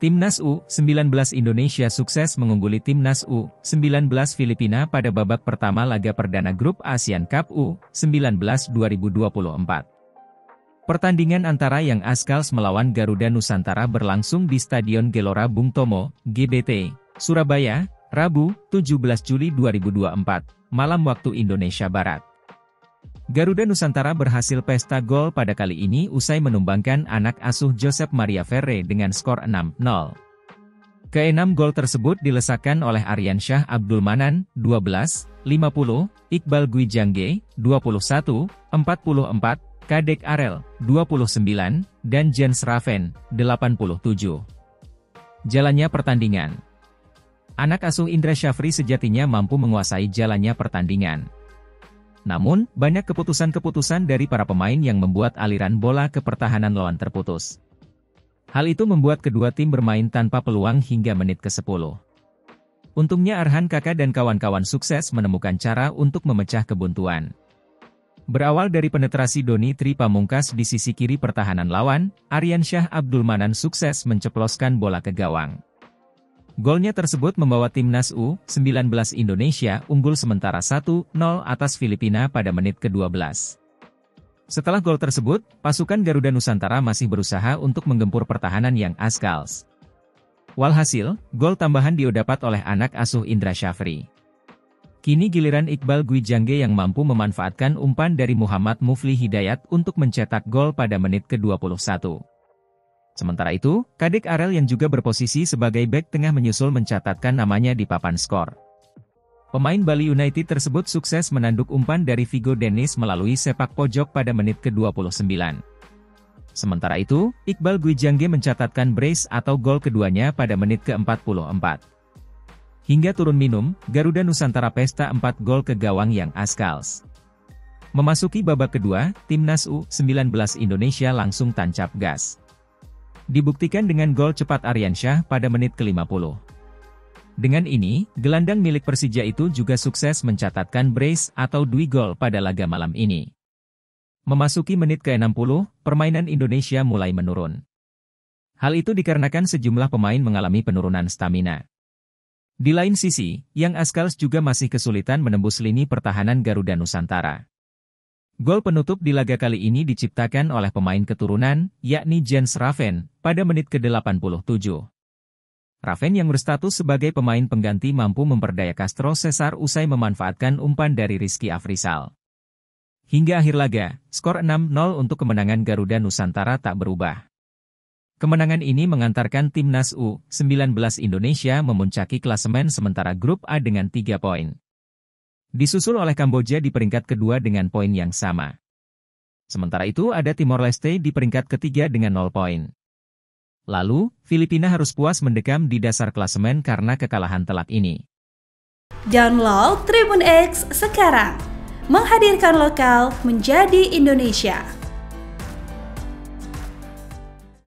Timnas U19 Indonesia sukses mengungguli Timnas U19 Filipina pada babak pertama laga perdana grup Asian Cup U19 2024. Pertandingan antara Young Ascals melawan Garuda Nusantara berlangsung di Stadion Gelora Bung Tomo, GBT, Surabaya, Rabu, 17 Juli 2024, malam waktu Indonesia Barat. Garuda Nusantara berhasil pesta gol pada kali ini usai menumbangkan anak asuh Josep Maria Ferre dengan skor 6-0. Keenam gol tersebut dilesakkan oleh Aryansyah Abdul Manan, 12, 50, Iqbal Gwijangge, 21, 44, Kadek Arel, 29, dan Jens Raven, 87. Jalannya pertandingan. Anak asuh Indra Syafri sejatinya mampu menguasai jalannya pertandingan. Namun, banyak keputusan-keputusan dari para pemain yang membuat aliran bola ke pertahanan lawan terputus. Hal itu membuat kedua tim bermain tanpa peluang hingga menit ke-10. Untungnya Arhan Kakak dan kawan-kawan sukses menemukan cara untuk memecah kebuntuan. Berawal dari penetrasi Doni Tri Pamungkas di sisi kiri pertahanan lawan, Aryansyah Abdul Manan sukses menceploskan bola ke gawang. Golnya tersebut membawa Timnas U19 Indonesia unggul sementara 1-0 atas Filipina pada menit ke-12. Setelah gol tersebut, pasukan Garuda Nusantara masih berusaha untuk menggempur pertahanan Young Ascals. Walhasil, gol tambahan didapat oleh anak asuh Indra Syafri. Kini giliran Iqbal Gwijangge yang mampu memanfaatkan umpan dari Muhammad Mufli Hidayat untuk mencetak gol pada menit ke-21. Sementara itu, Kadek Arel yang juga berposisi sebagai bek tengah menyusul mencatatkan namanya di papan skor. Pemain Bali United tersebut sukses menanduk umpan dari Vigo Dennis melalui sepak pojok pada menit ke-29. Sementara itu, Iqbal Gwijangge mencatatkan brace atau gol keduanya pada menit ke-44. Hingga turun minum, Garuda Nusantara pesta 4 gol ke gawang Young Ascals. Memasuki babak kedua, Timnas U19 Indonesia langsung tancap gas. Dibuktikan dengan gol cepat Aryansyah pada menit ke-50. Dengan ini, gelandang milik Persija itu juga sukses mencatatkan brace atau 2 gol pada laga malam ini. Memasuki menit ke-60, permainan Indonesia mulai menurun. Hal itu dikarenakan sejumlah pemain mengalami penurunan stamina. Di lain sisi, Young Ascals juga masih kesulitan menembus lini pertahanan Garuda Nusantara. Gol penutup di laga kali ini diciptakan oleh pemain keturunan, yakni Jens Raven, pada menit ke-87. Raven yang berstatus sebagai pemain pengganti mampu memperdaya Castro Cesar usai memanfaatkan umpan dari Rizky Afrizal. Hingga akhir laga, skor 6-0 untuk kemenangan Garuda Nusantara tak berubah. Kemenangan ini mengantarkan Timnas U19 Indonesia memuncaki klasemen sementara grup A dengan 3 poin. Disusul oleh Kamboja di peringkat kedua dengan poin yang sama. Sementara itu ada Timor Leste di peringkat ketiga dengan 0 poin. Lalu, Filipina harus puas mendekam di dasar klasemen karena kekalahan telak ini. Download Tribun X sekarang, menghadirkan lokal menjadi Indonesia.